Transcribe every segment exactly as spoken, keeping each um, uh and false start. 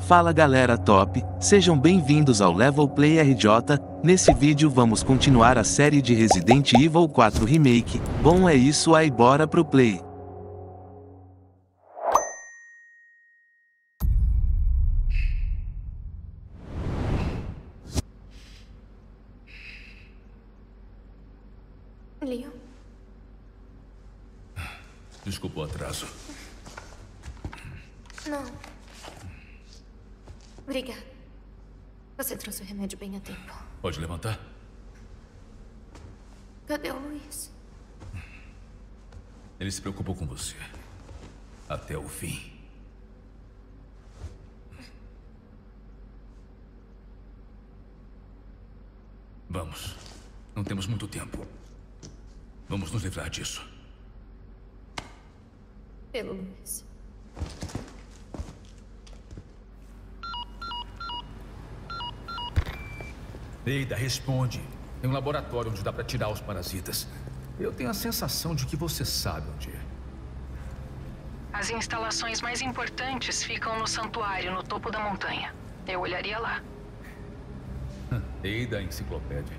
Fala galera top, sejam bem-vindos ao Level Play R J. Nesse vídeo vamos continuar a série de Resident Evil quatro Remake. Bom, é isso aí, bora pro play. Leon? Desculpa o atraso. Não. Obrigada. Você trouxe o remédio bem a tempo. Pode levantar? Cadê o Luiz? Ele se preocupou com você. Até o fim. Vamos. Não temos muito tempo. Vamos nos livrar disso. Pelo Luiz. Eida, responde. Tem um laboratório onde dá pra tirar os parasitas. Eu tenho a sensação de que você sabe onde é. As instalações mais importantes ficam no santuário, no topo da montanha. Eu olharia lá. Eida, enciclopédia.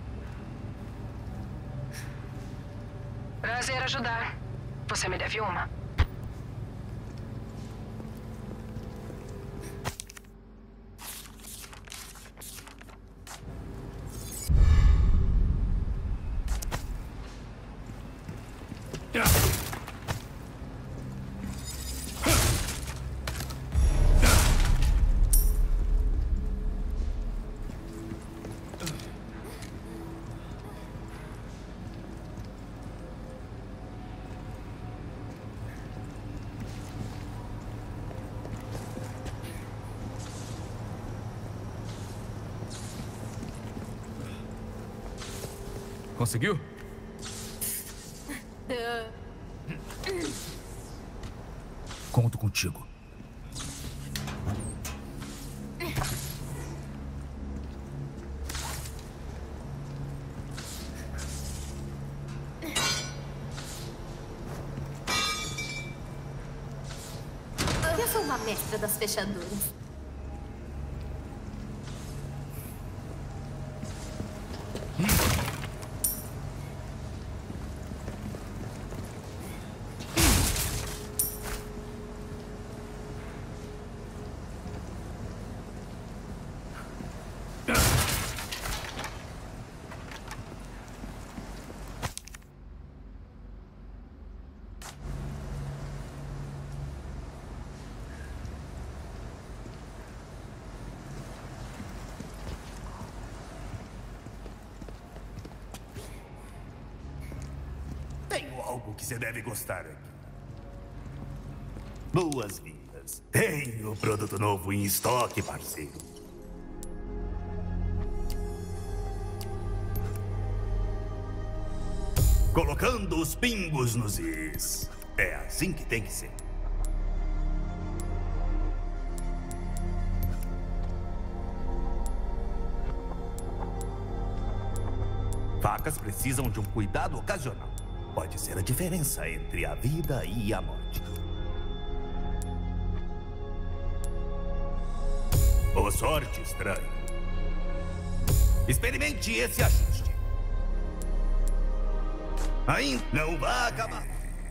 Prazer ajudar. Você me deve uma. Conseguiu? Conto contigo. Eu sou uma mestra das fechaduras. Tenho algo que você deve gostar aqui. Boas-vindas. Tenho produto novo em estoque, parceiro. Colocando os pingos nos is. É assim que tem que ser. Facas precisam de um cuidado ocasional. Pode ser a diferença entre a vida e a morte. Boa sorte, estranho. Experimente esse ajuste. Ainda não vai acabar.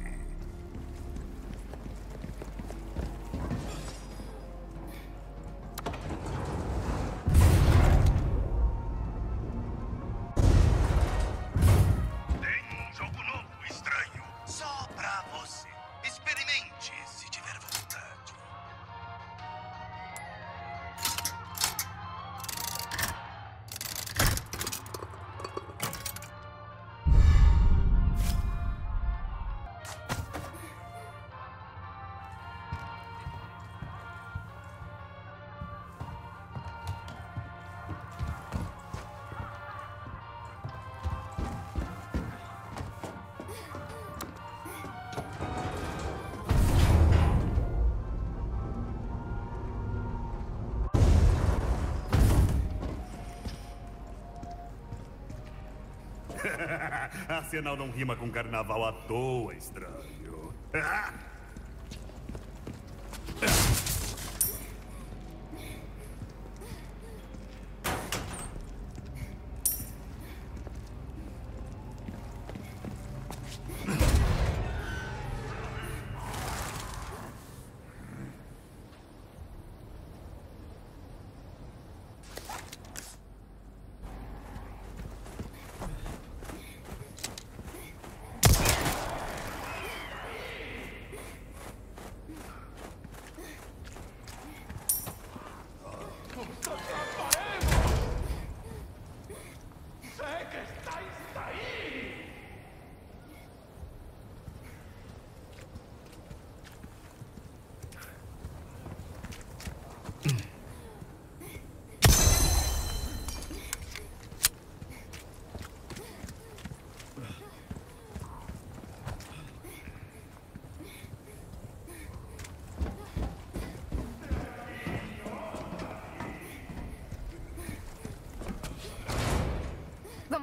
Arsenal não rima com carnaval à toa, estranho.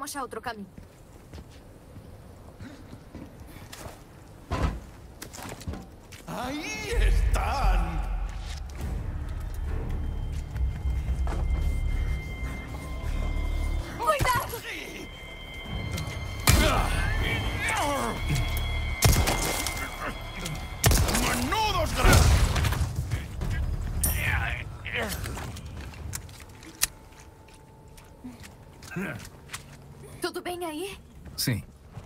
Vamos achar outro caminho. Ahí están. Cuidado! ¡Menudos grandes! Tudo bem aí? Sim.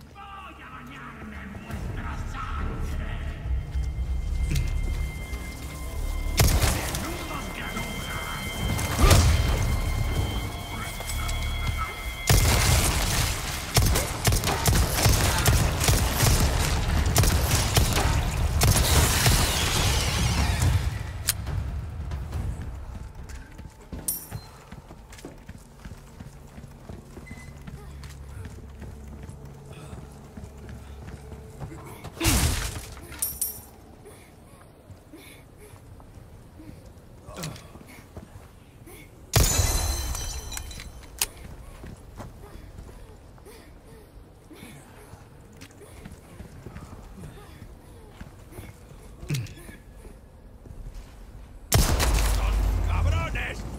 ¡Cabrones!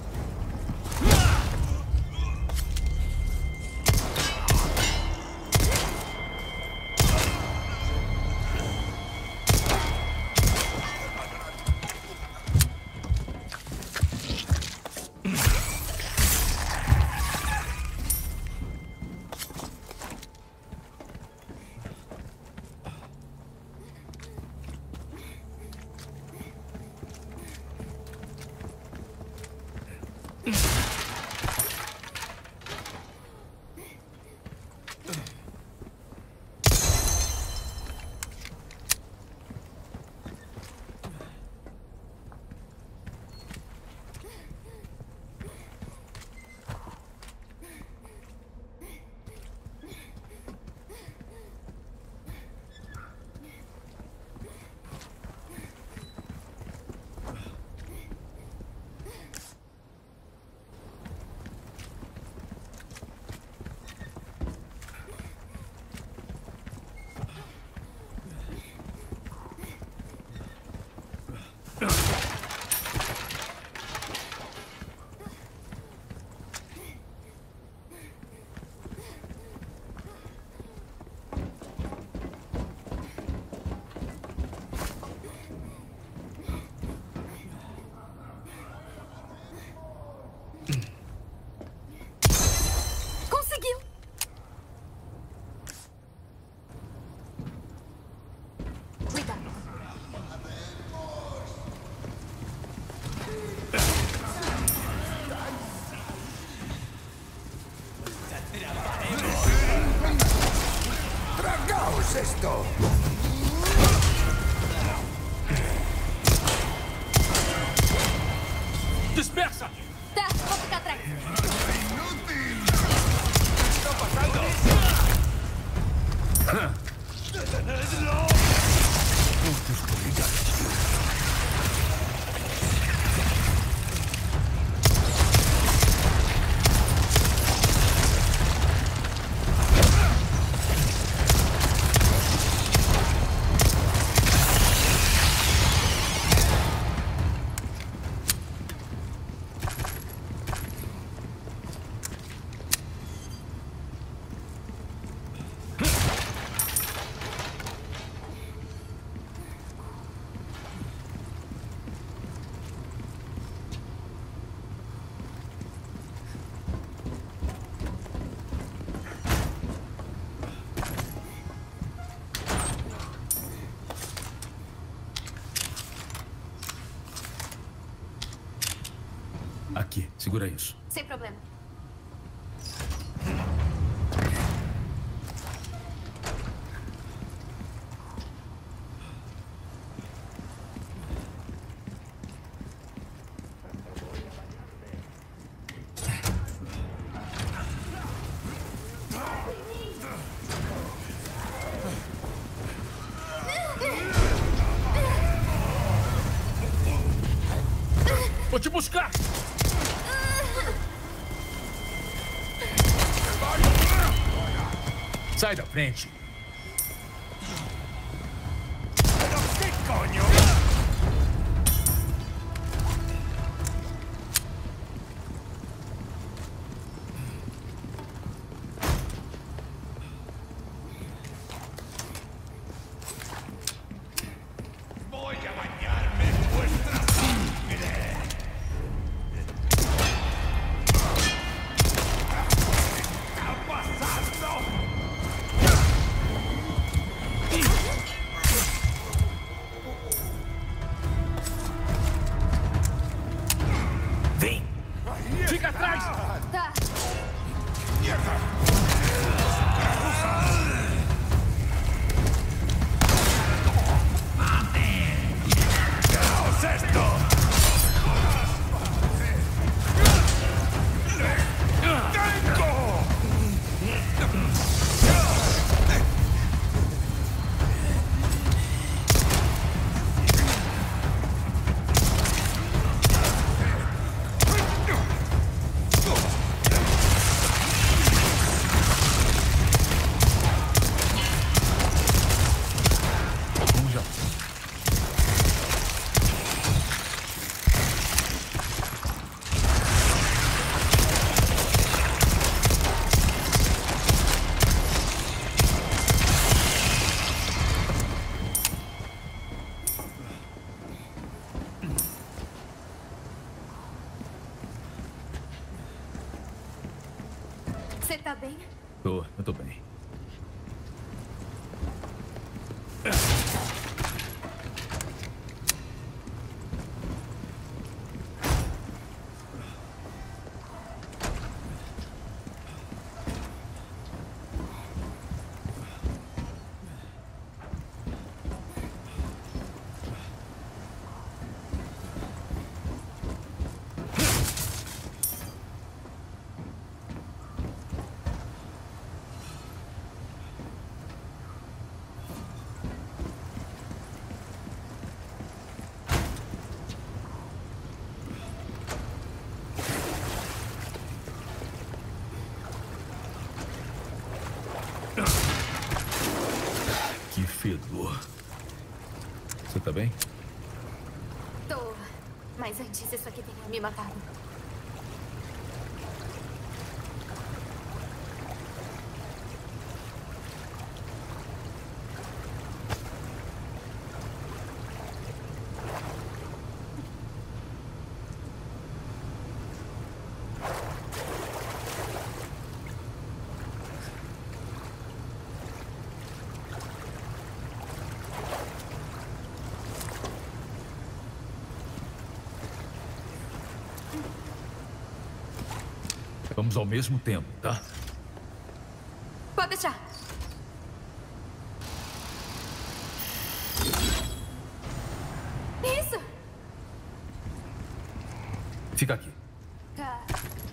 Conseguiu! Cuidado. ¡Tragaos esto! Dispersa! Tá, vou ficar atrás. Aqui, segura isso. Sem problema. Vou te buscar! Ah! Sai da frente. ¿Qué coño? Voy a bañarme en vuestra sangre. ¿Qué está pasando? Vem! Fica atrás! Tá. ¡Caos esto! ¡Tengo! Vamos já. Você tá bem? Tô, eu tô bem. Que fedor. Você tá bem? Tô. Mas antes isso aqui teria me matado. Vamos ao mesmo tempo, tá? Pode deixar. Isso! Fica aqui. Tá.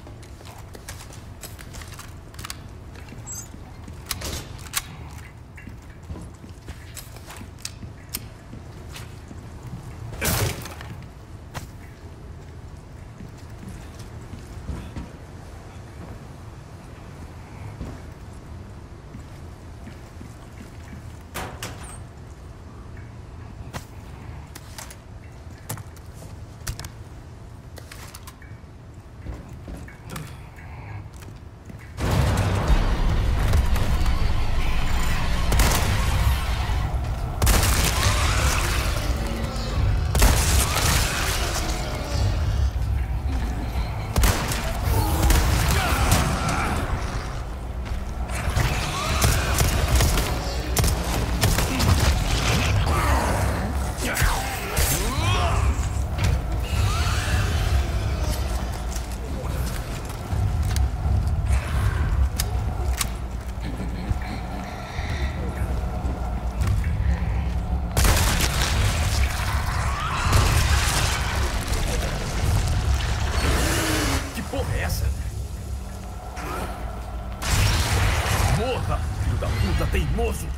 Morra, filho da puta teimoso!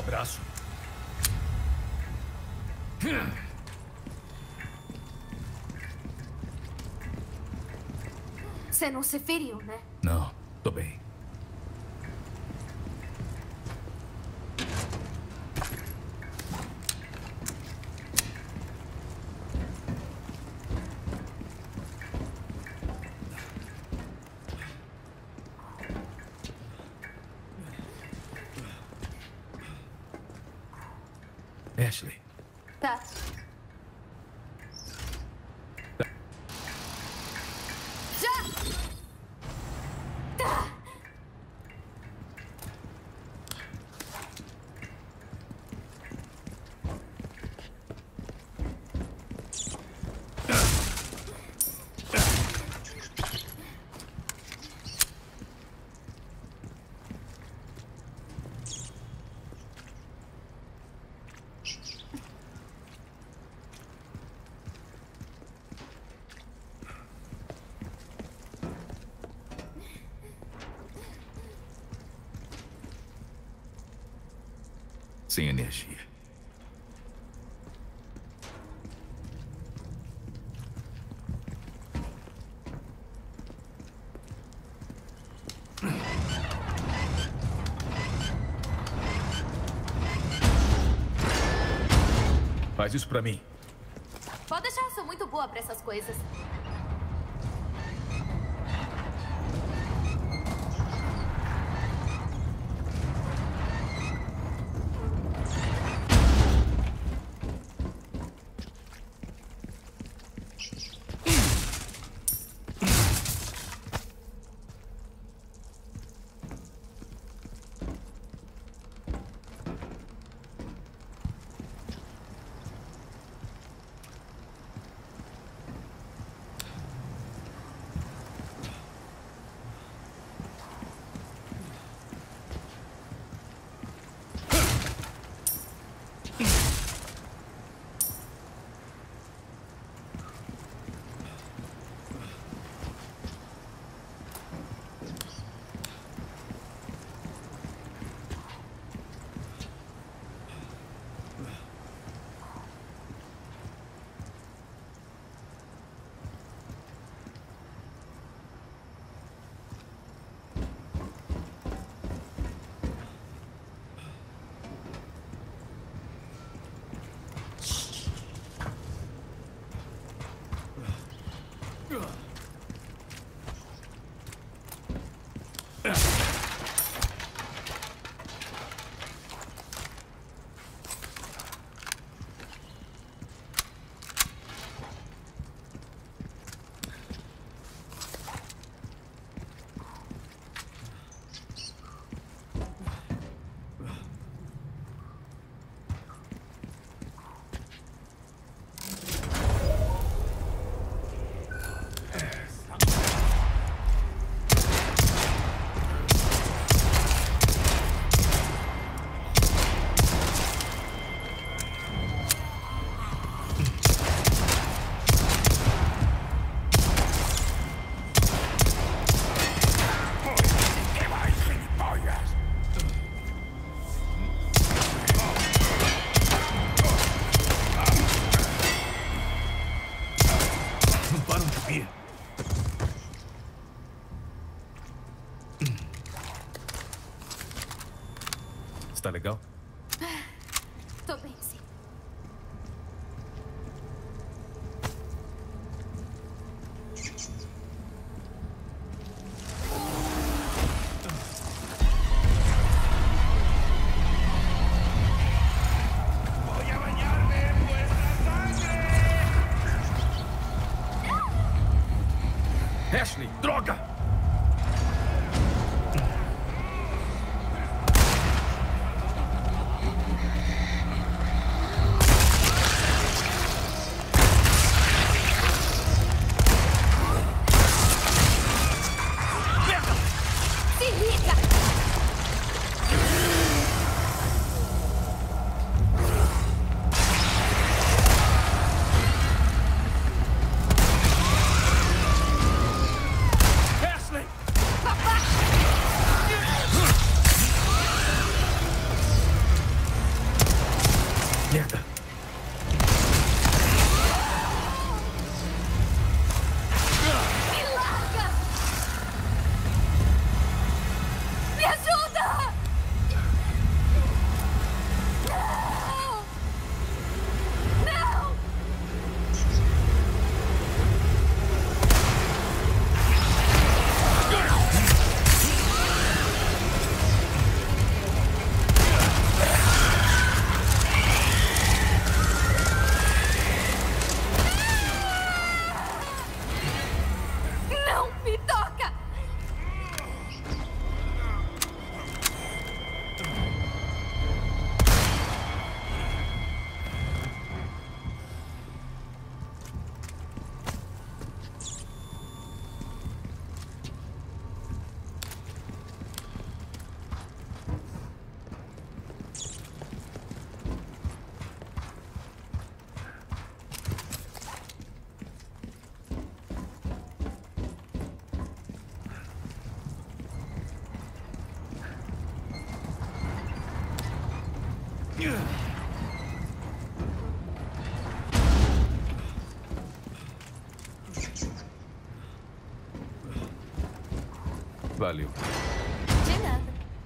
abraço. Você não se feriu, né? Não, tô bem. Ashley. Tá. Já! Tá! Sem energia. Faz isso pra mim. Pode deixar, eu sou muito boa pra essas coisas. Tá legal? Tô bem, sim. Ashley, droga! Valeu. De nada.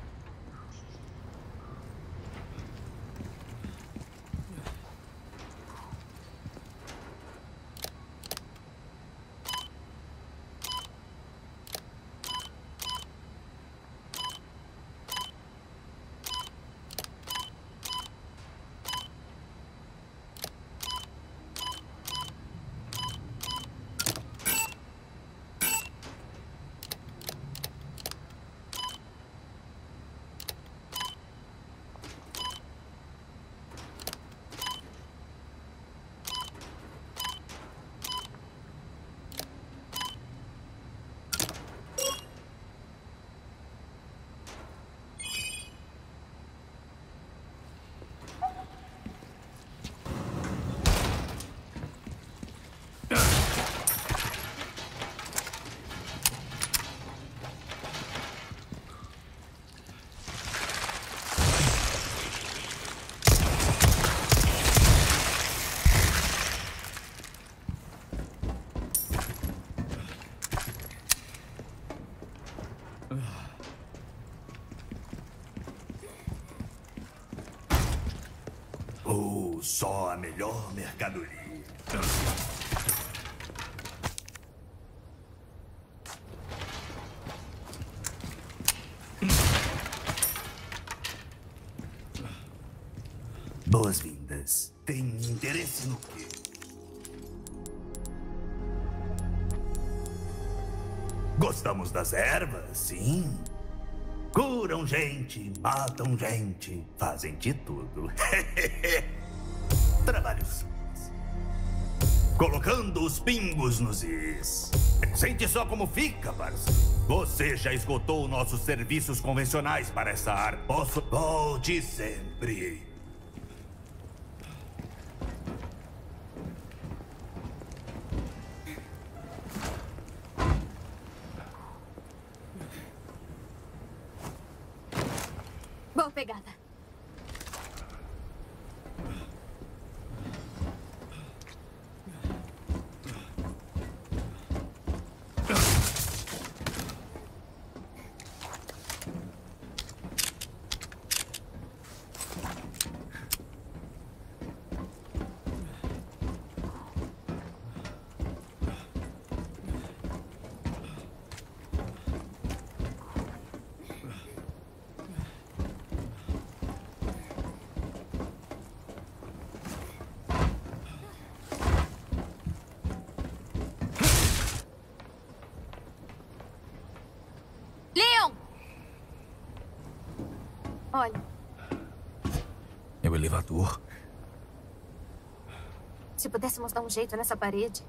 Oh, só a melhor mercadoria. Boas-vindas. Tem interesse no quê? Gostamos das ervas, sim. Curam gente, matam gente, fazem de tudo. Trabalho simples. Colocando os pingos nos is. Sente só como fica, parceiro. Você já esgotou nossos serviços convencionais para essa área. Posso... Volte sempre. Boa pegada. Leon! Olha. É o elevador. Se pudéssemos dar um jeito nessa parede.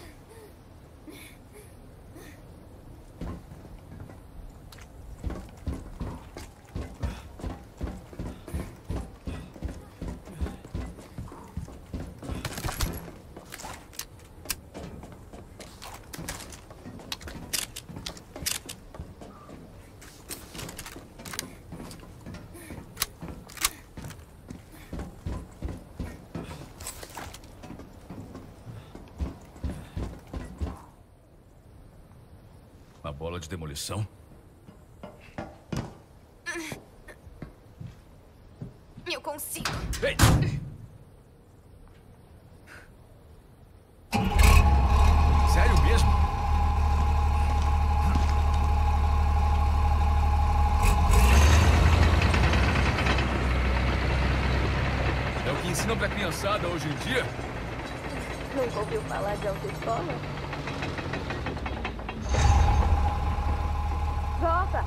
A bola de demolição? Eu consigo. Ei! Sério mesmo? É o que ensinam pra criançada hoje em dia? Nunca ouviu falar de autoescola? Volta!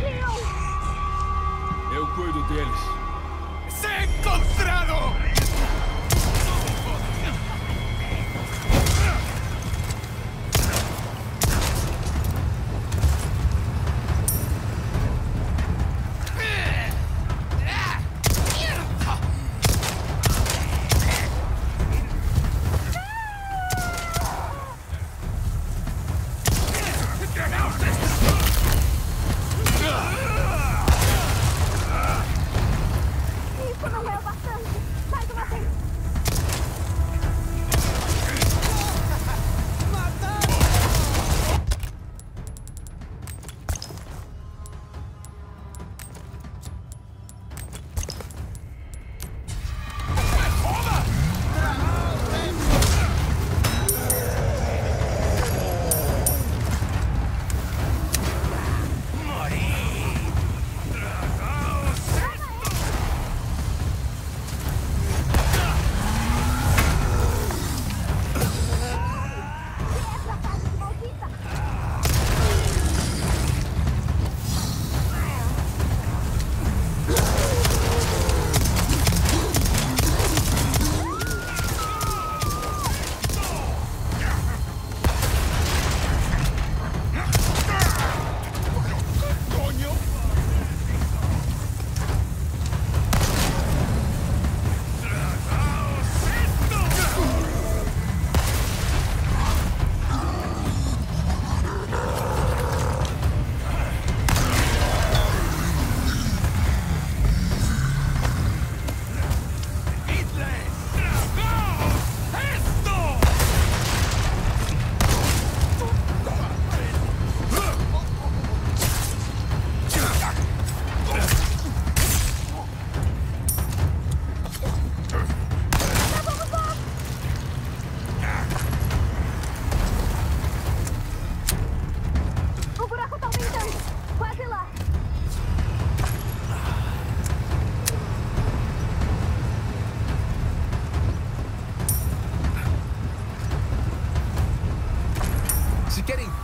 Eu cuido deles. ¡Se encontrado!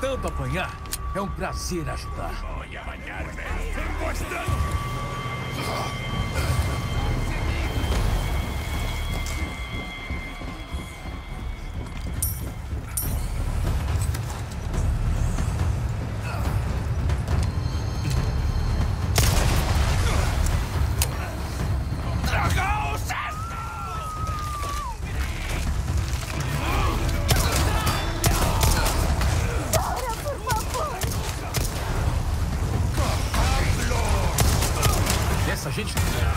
tanto apanhar. É um prazer ajudar. Olha, apanhar, velho. Gostando. Essa gente...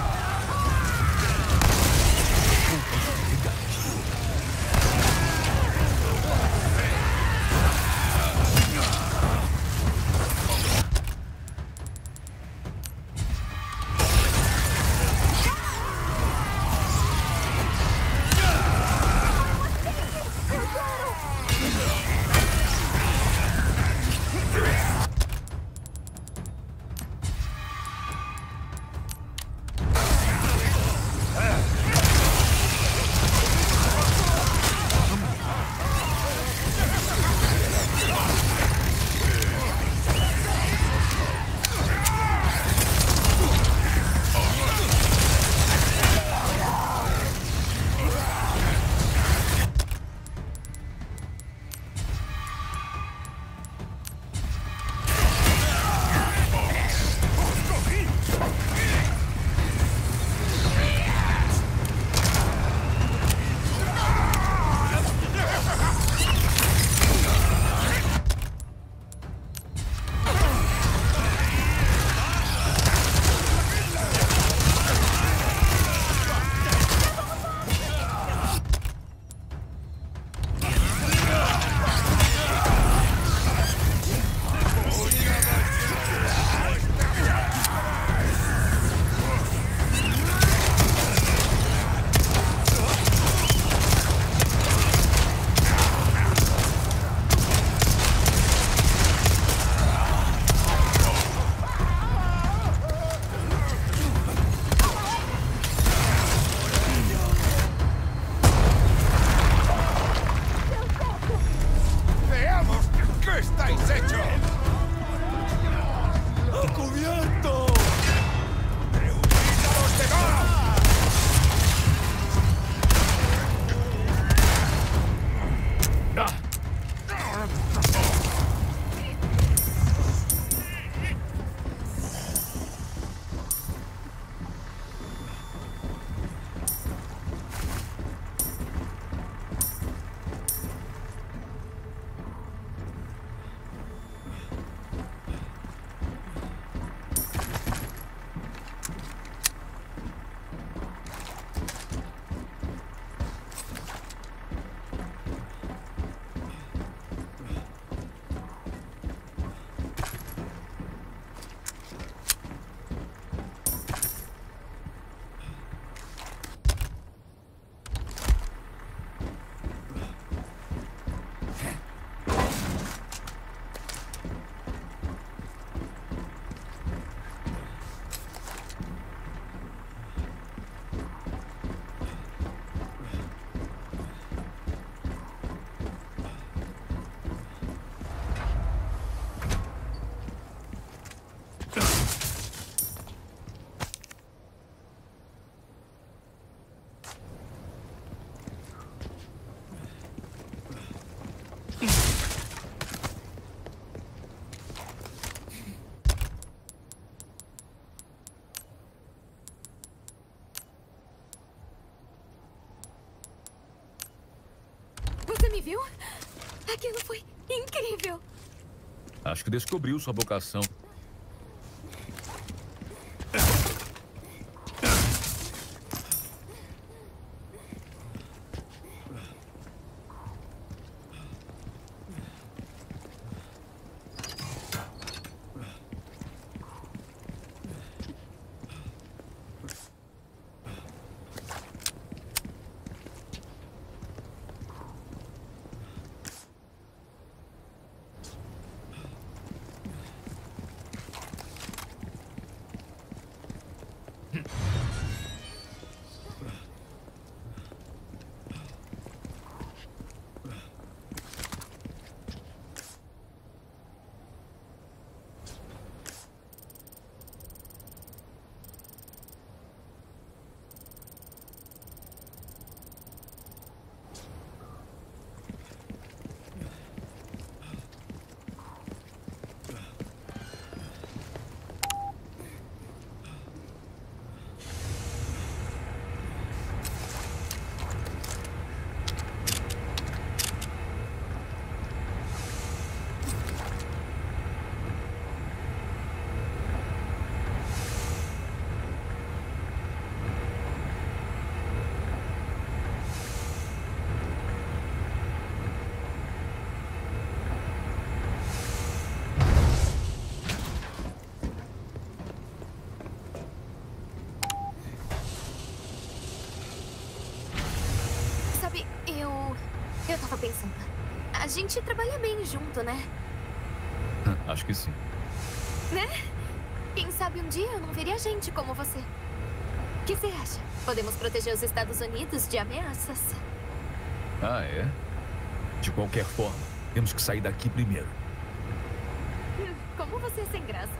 Você me viu? Aquilo foi incrível. Acho que descobriu sua vocação. Eu tava pensando. A gente trabalha bem junto, né? Acho que sim. Né? Quem sabe um dia eu não veria gente como você. O que você acha? Podemos proteger os Estados Unidos de ameaças. Ah, é? De qualquer forma, temos que sair daqui primeiro. Como você é sem graça.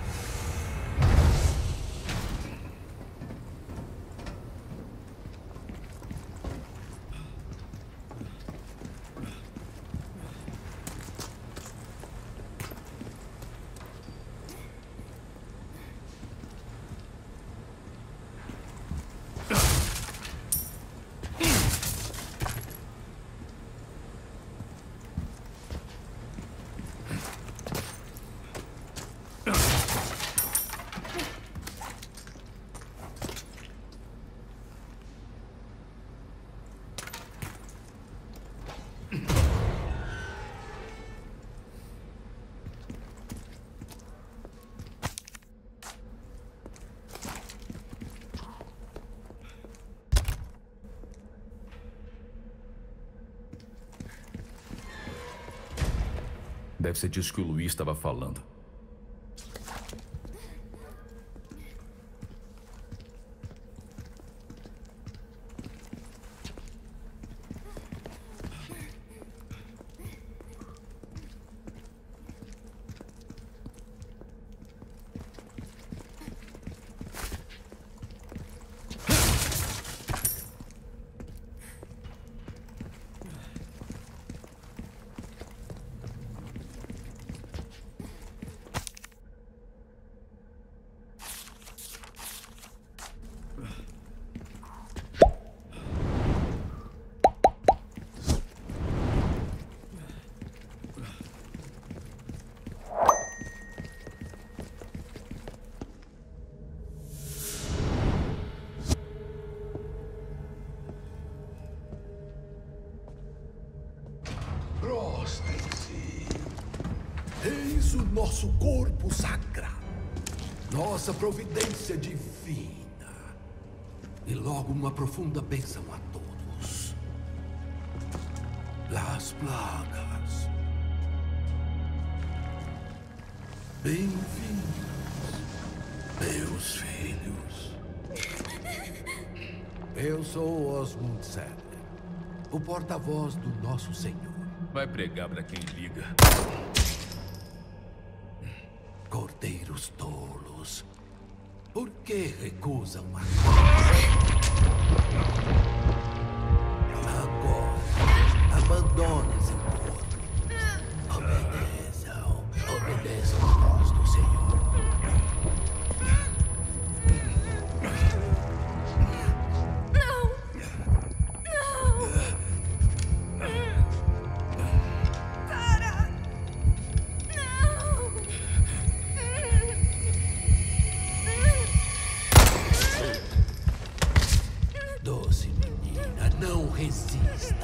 Deve ser disso que o Luiz estava falando. Prostrem-se. Eis o nosso corpo sagrado, nossa providência divina. E logo uma profunda bênção a todos. Las Plagas. Bem-vindos, meus filhos. Eu sou Osmund Saddler, o porta-voz do nosso Senhor. Vai pregar pra quem liga. Cordeiros tolos, por que recusam a Agora, abandonem esse povo. Obedeçam, obedeçam a voz do Senhor. Doce menina, não resista.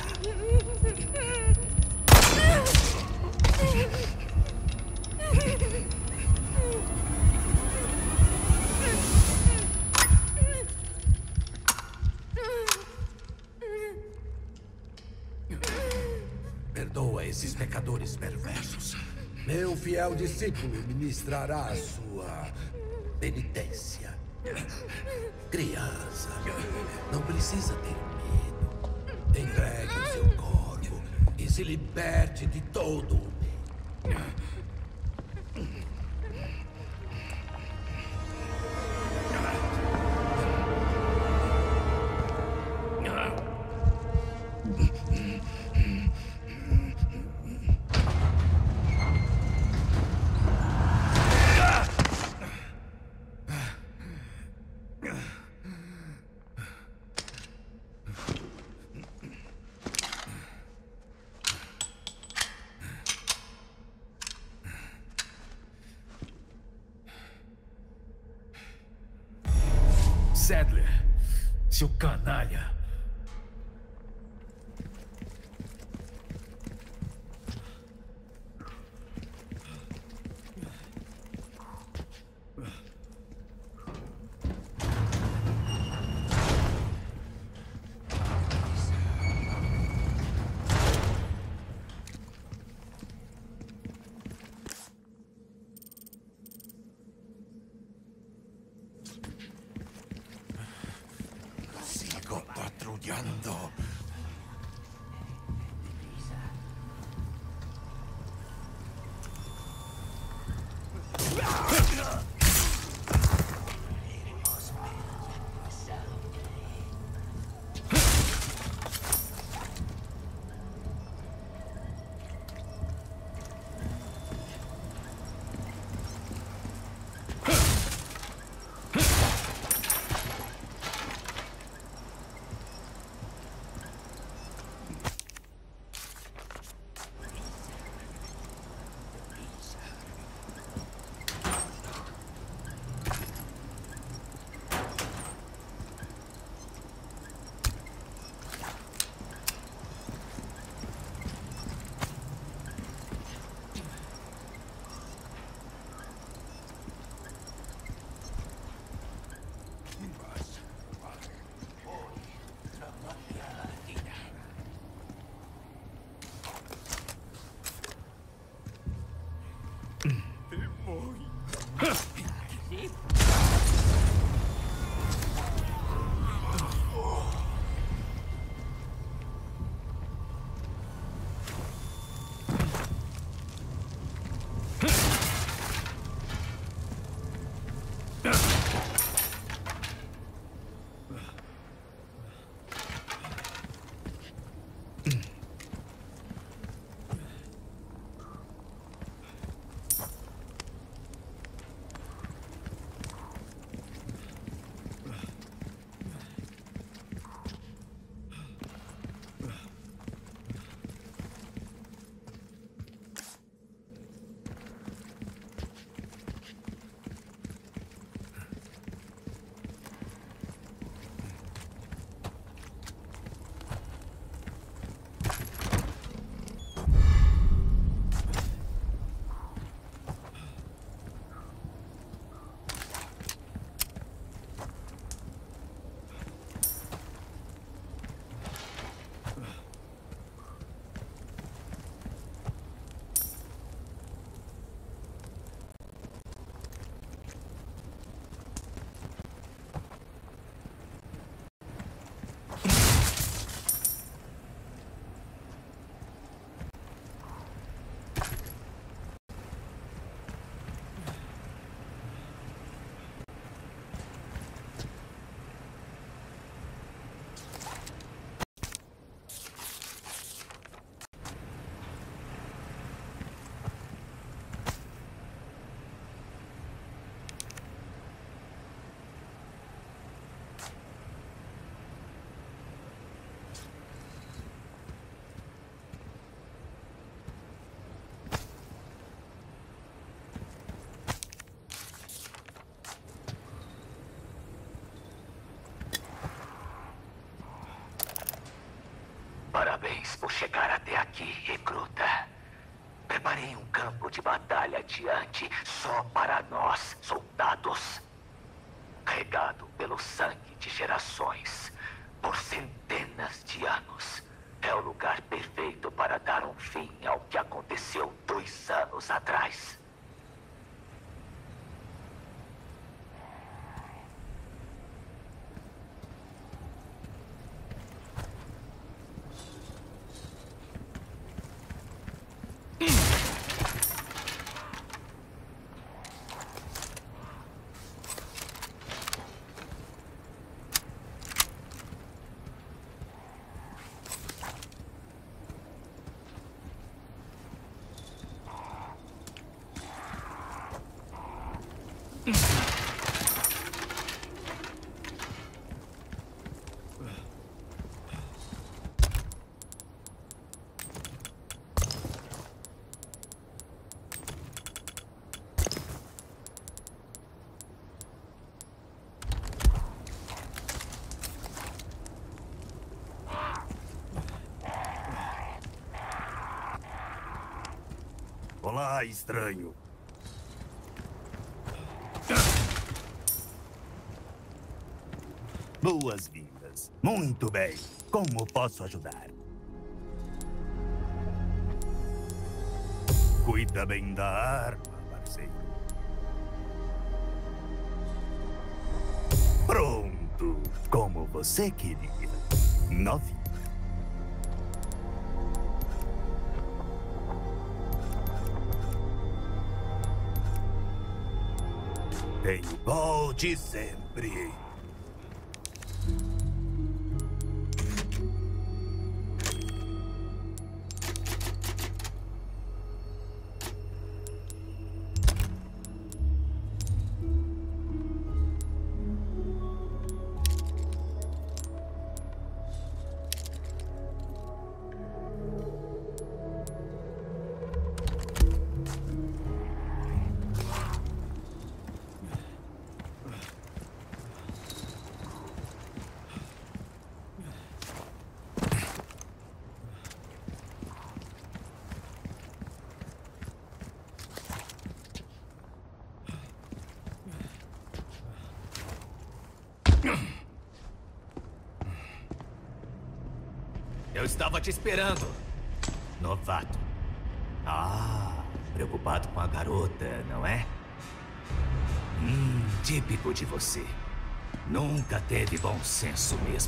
Perdoa esses pecadores perversos. Meu fiel discípulo ministrará a sua penitência. Criança, não precisa ter medo. Entregue o seu corpo e se liberte de todo o medo. Saddler, seu canalha. brillando. Parabéns por chegar até aqui, recruta. Preparei um campo de batalha adiante só para nós, soldados. Regado pelo sangue de gerações, por centenas de anos. É o lugar perfeito para dar um fim ao que aconteceu dois anos atrás. Olá, estranho. Boas-vindas. Muito bem. Como posso ajudar? Cuida bem da arma, parceiro. Pronto. Como você queria. Nove. Tenho volte sempre. Eu estava te esperando, novato. Ah, preocupado com a garota, não é? Hum, típico de você. Nunca teve bom senso mesmo.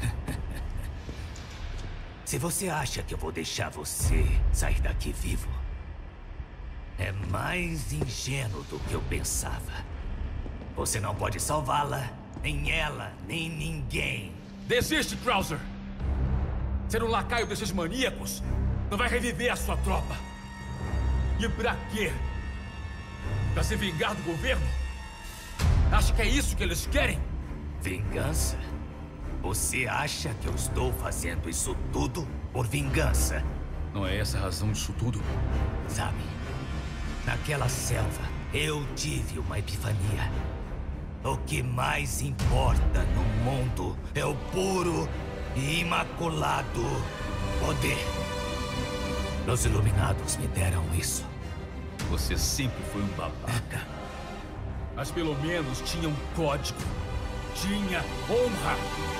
Se você acha que eu vou deixar você sair daqui vivo, é mais ingênuo do que eu pensava. Você não pode salvá-la, nem ela, nem ninguém. Desiste, Krauser! Ser um lacaio desses maníacos não vai reviver a sua tropa. E pra quê? Pra se vingar do governo? Acha que é isso que eles querem? Vingança? Você acha que eu estou fazendo isso tudo por vingança? Não é essa a razão disso tudo? Sabe, naquela selva, eu tive uma epifania. O que mais importa no mundo é o puro e imaculado poder. Os Iluminados me deram isso. Você sempre foi um babaca. Mas pelo menos tinha um código. Tinha honra.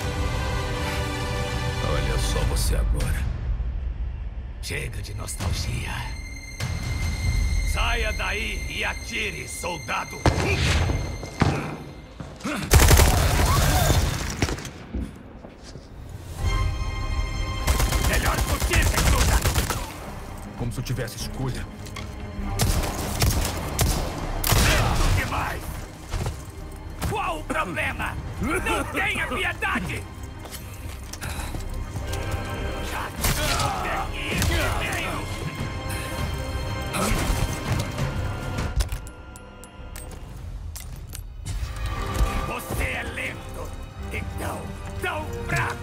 Olha só você agora. Chega de nostalgia. Saia daí e atire, soldado. Melhor fugir, recruta! Como se eu tivesse escolha. Lento demais! Qual o problema? Não tenha piedade! Você é lento, então tão fraco!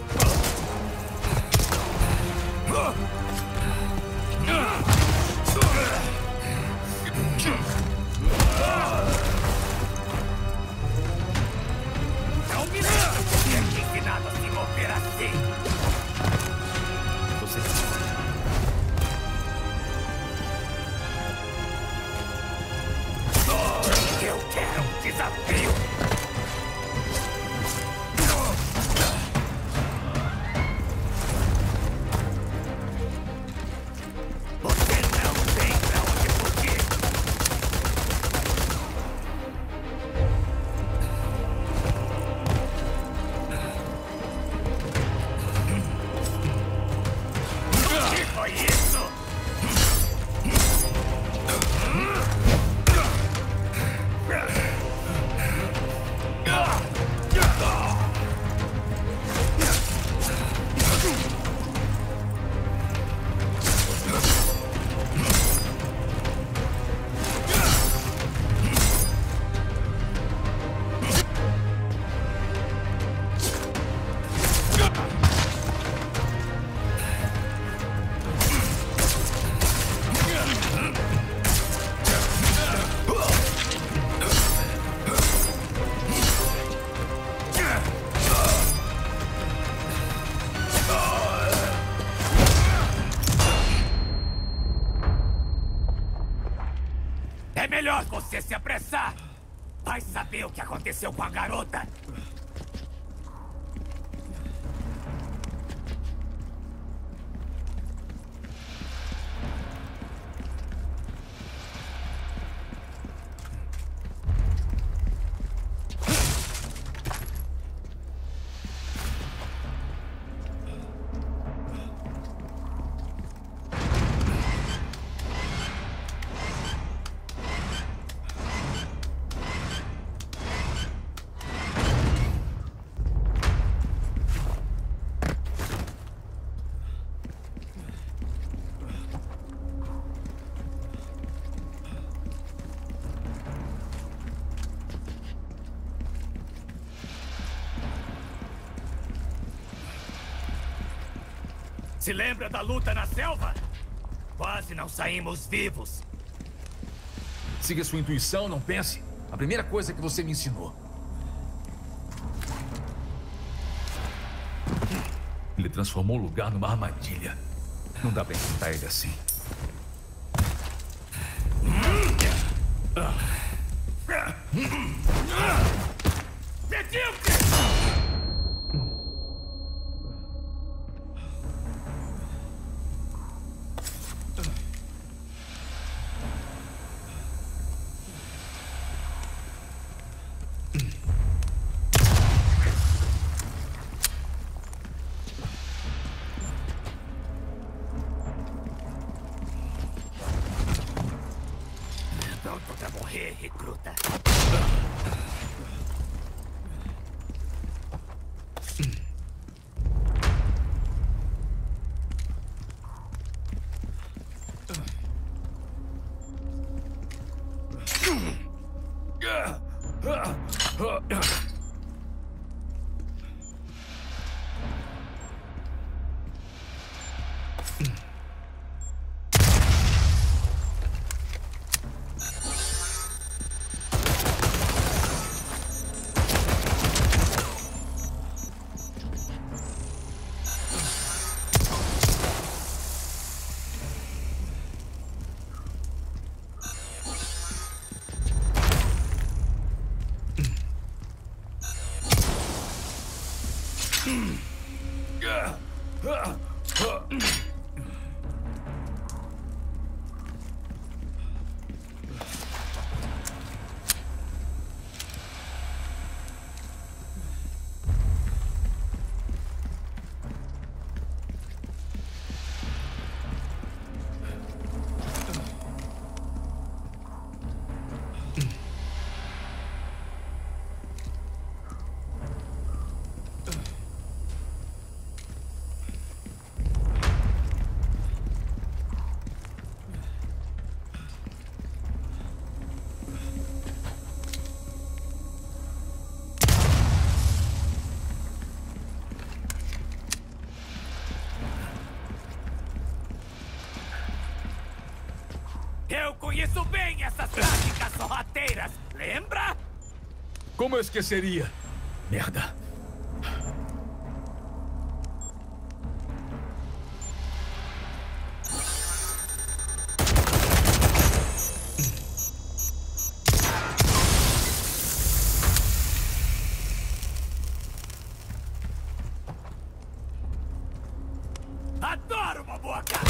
Não me lembro de ter te ensinado a se mover assim! Você... Eu quero um desafio! Você não tem pra onde fugir! O que foi isso? É melhor você se apressar! Vai saber o que aconteceu com a garota! Se lembra da luta na selva? Quase não saímos vivos. Siga sua intuição, não pense. A primeira coisa que você me ensinou. Ele transformou o lugar numa armadilha. Não dá pra enfrentar ele assim. Medíocre! Pronto pra morrer, recruta. Eu conheço bem essas práticas sorrateiras, lembra? Como eu esqueceria? Merda. Adoro uma boa cara!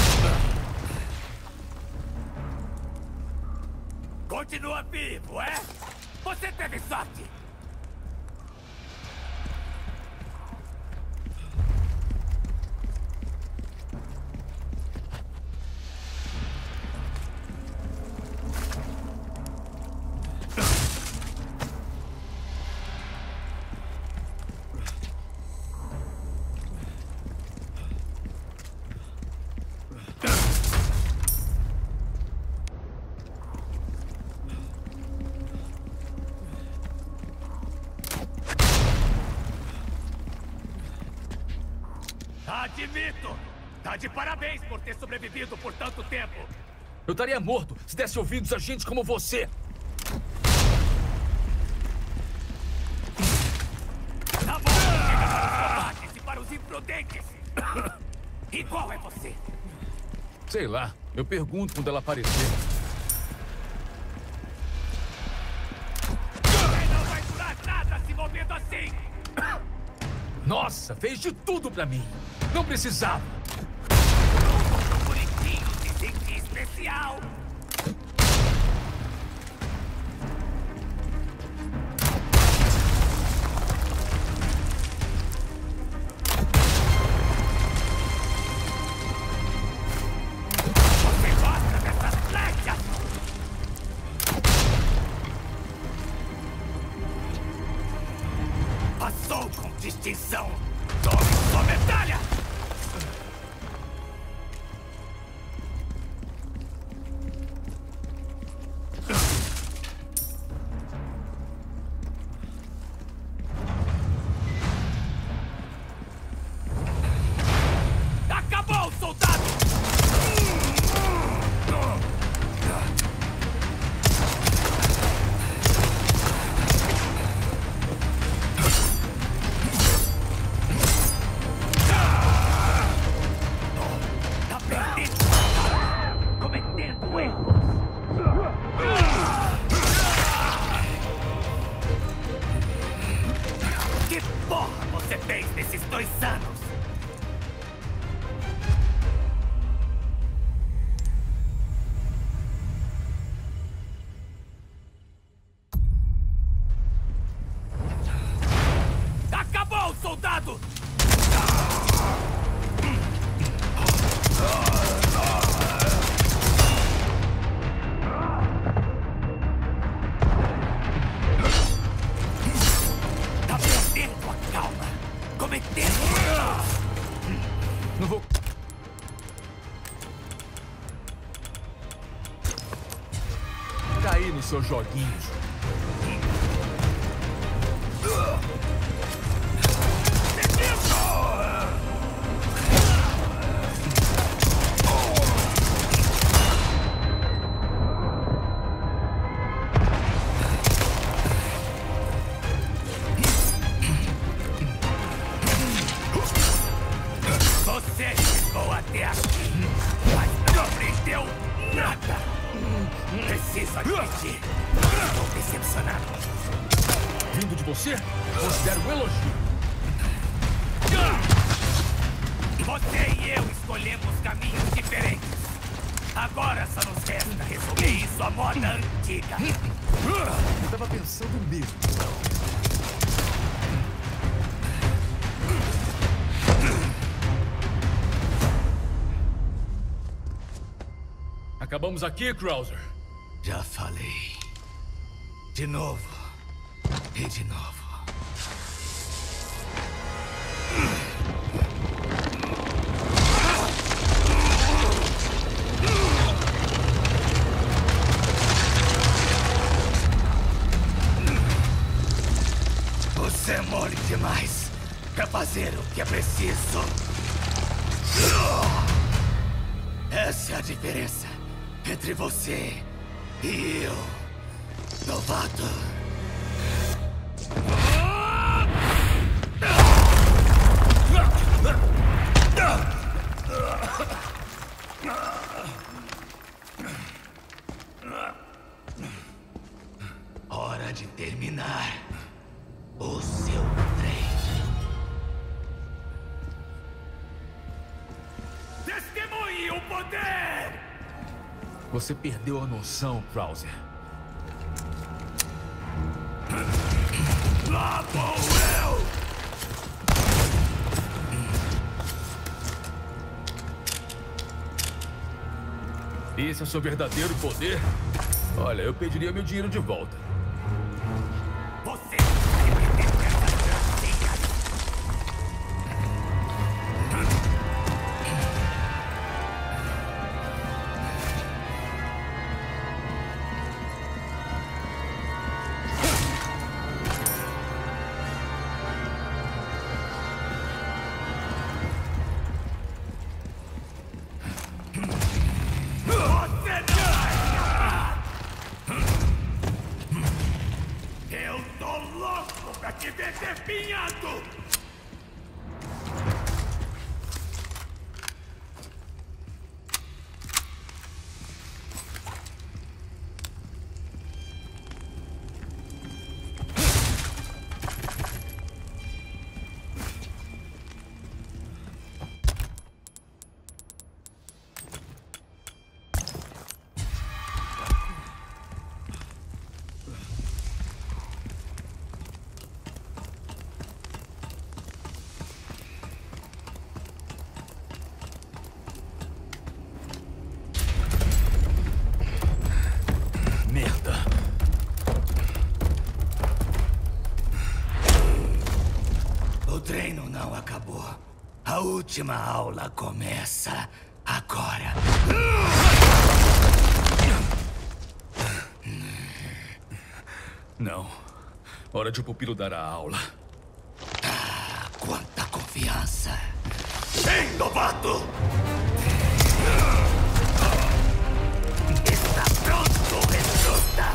Continua vivo, é? Você teve sorte! Admito! Tá de parabéns por ter sobrevivido por tanto tempo! Eu estaria morto se desse ouvidos a gente como você! Tá bom! Chega para os covardes e para os imprudentes! E qual é você? Sei lá, eu pergunto quando ela aparecer. Você não vai durar nada se movendo assim! Nossa, fez de tudo pra mim! Não precisava! Um bonitinho se sente especial! Você gosta dessas flechas? Passou com distinção! Tome sua medalha! Acabou! seus joguinhos. Você chegou até aqui, mas não aprendeu nada. Preciso admitir, estou decepcionado. Vindo de você, considero um elogio. Você e eu escolhemos caminhos diferentes. Agora só nos resta resumir isso à moda antiga. Eu estava pensando mesmo. Acabamos aqui, Krauser. Já falei. De novo. E de novo. Você é mole demais pra fazer o que é preciso. Essa é a diferença entre você e eu, novato. Hora de terminar o seu treino. Testemunhe o poder! Você perdeu a noção, Krauser. Lá vou eu! Esse é o seu verdadeiro poder? Olha, eu pediria meu dinheiro de volta. Você te ver definhado! O treino não acabou. A última aula começa agora. Não. Hora de o pupilo dar a aula. Ah, quanta confiança. Vem, novato! Está pronto, recruta!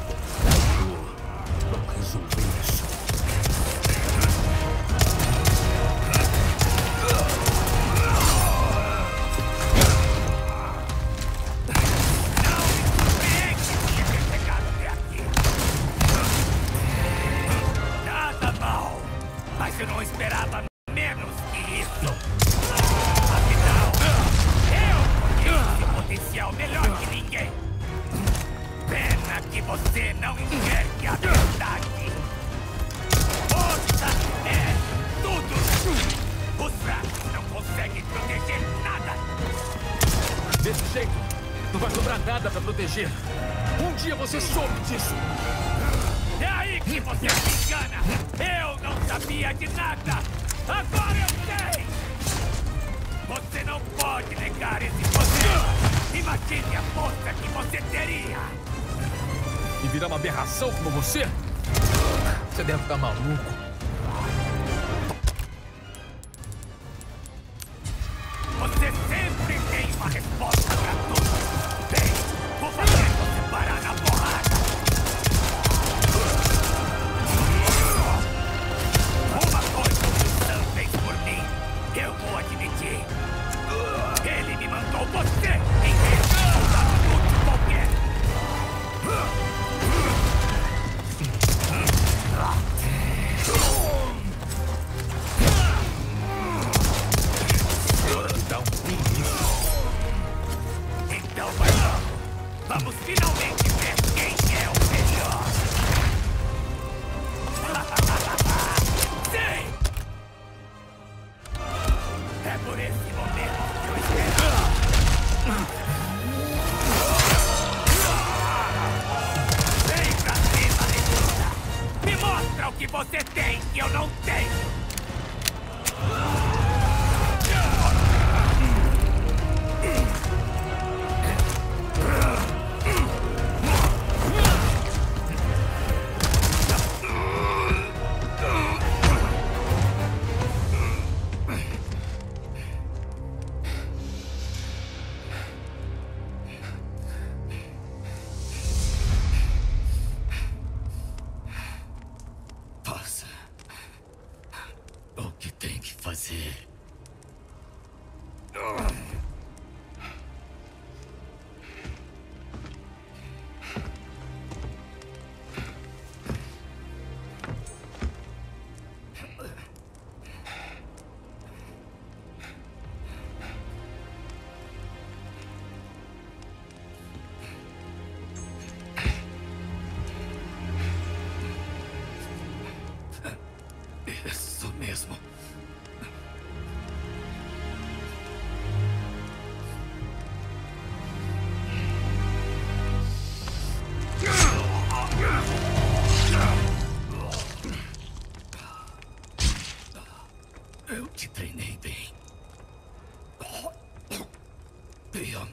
Vamos resolver isso. Mas eu não esperava menos que isso. Afinal, eu conheço seu potencial melhor que ninguém. Pena que você não enxergue a verdade. Força é tudo. Os fracos não conseguem proteger nada. Desse jeito, não vai sobrar nada pra proteger. Um dia você soube disso. É aí que você se engana! Eu não sabia de nada! Agora eu sei! Você não pode negar esse poder! Imagine a força que você teria! e virar uma aberração como você? Você deve estar maluco. Você sempre tem uma resposta pra tudo. Bem, vou fazer você parar na porrada. Uma coisa que o Sam fez por mim, eu vou admitir. Ele me mandou você em vez de um soldado inútil qualquer. Dá um fim nisso. Então vai logo. Vamos finalmente ver quem é o melhor. Sim! É por esse momento que eu esperava. Vem pra cima, Recruta. Me mostra o que você tem que eu não tenho. Faça o que tem que fazer. Isso mesmo. Eu te treinei bem. Leon.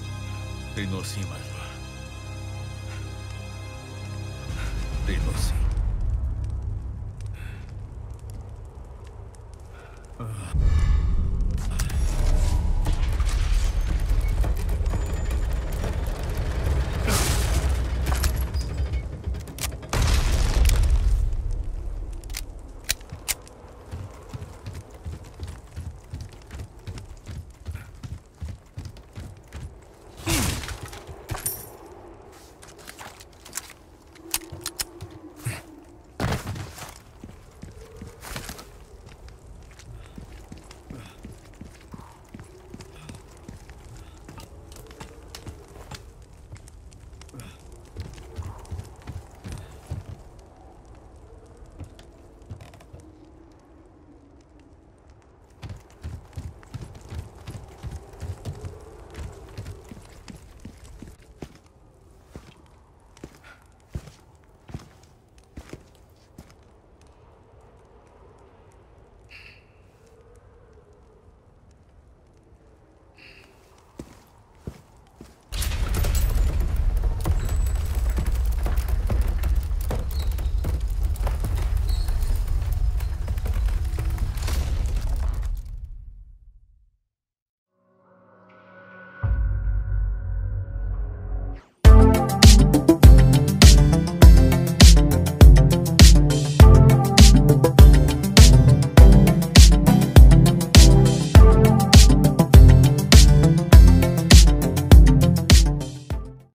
Treinou sim, Major. Treinou sim.